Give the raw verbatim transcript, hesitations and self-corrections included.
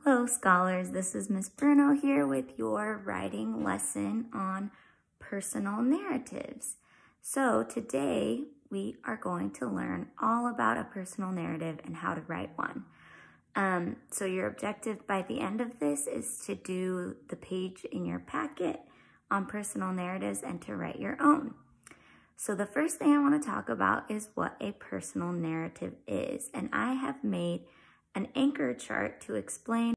Hello scholars, this is Miss Bruno here with your writing lesson on personal narratives. So today we are going to learn all about a personal narrative and how to write one. Um, so your objective by the end of this is to do the page in your packet on personal narratives and to write your own. So the first thing I want to talk about is what a personal narrative is. And I have made an anchor chart to explain